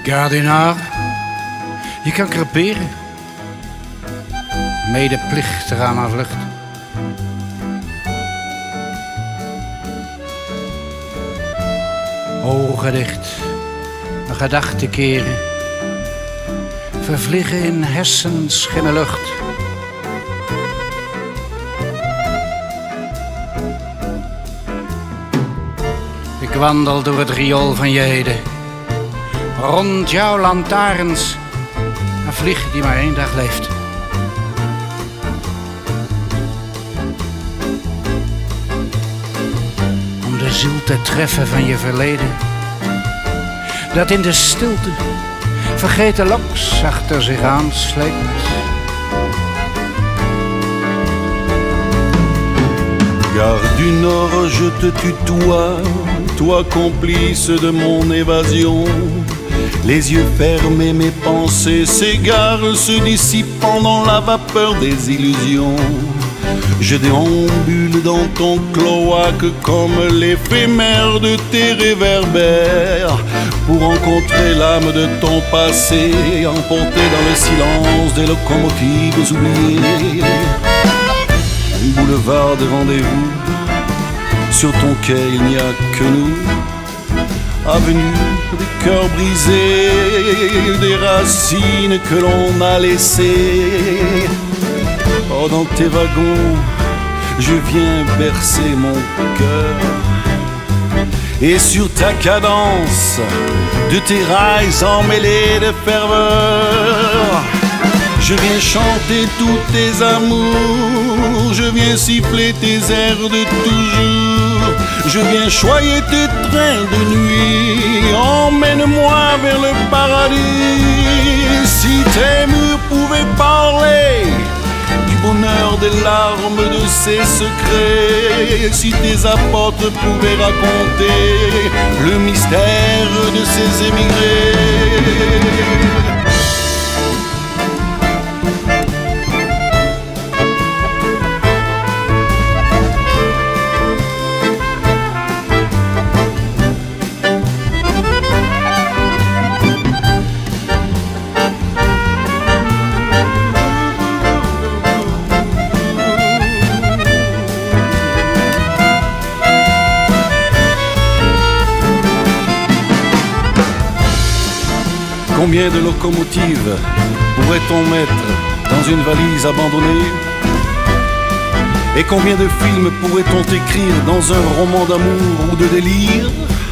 Gare du Nord, je kan creperen, medeplichtig aan mijn vlucht. Ogen dicht, mijn gedachten keren, vervliegen in hersenschimme lucht. Ik wandel door het riool van je heden, rond jouw lantaarns, een vlieg die maar één dag leeft. Om de ziel te treffen van je verleden, dat in de stilte vergeten loks achter zich aansleept. Gare du Nord, je te tutoie, toi complice de mon évasion. Les yeux fermés, mes pensées s'égarent, se dissipant dans la vapeur des illusions. Je déambule dans ton cloaque comme l'éphémère de tes réverbères, pour rencontrer l'âme de ton passé, emportée dans le silence des locomotives oubliées. Boulevard de rendez-vous, sur ton quai il n'y a que nous. Avenue des cœurs brisés, des racines que l'on a laissées. Oh, dans tes wagons, je viens bercer mon cœur. Et sur ta cadence, de tes rails emmêlés de ferveur, je viens chanter tous tes amours, je viens siffler tes airs de toujours, je viens choyer tes trains de nuit, emmène-moi vers le paradis. Si tes murs pouvaient parler du bonheur, des larmes, de ses secrets, si tes apôtres pouvaient raconter le mystère de ces émigrés. Combien de locomotives pourrait-on mettre dans une valise abandonnée? Et combien de films pourrait-on écrire dans un roman d'amour ou de délire?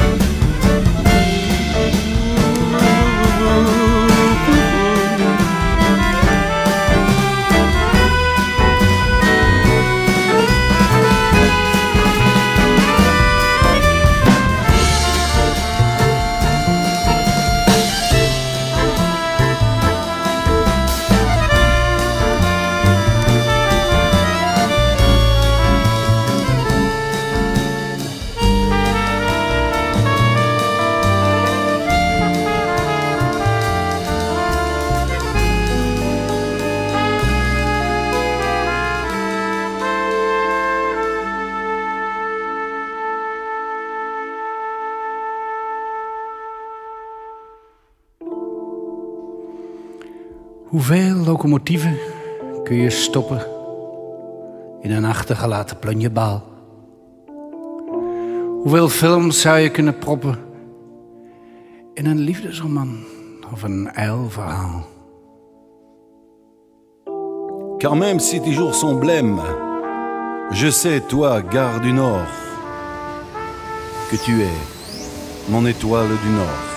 Hoeveel locomotieven kun je stoppen in een achtergelaten plunjebaal? Hoeveel films zou je kunnen proppen in een liefdesroman of een uilverhaal? Car même si tes jours sont blêmes, je sais, toi, Gare du Nord, que tu es mon étoile du Nord.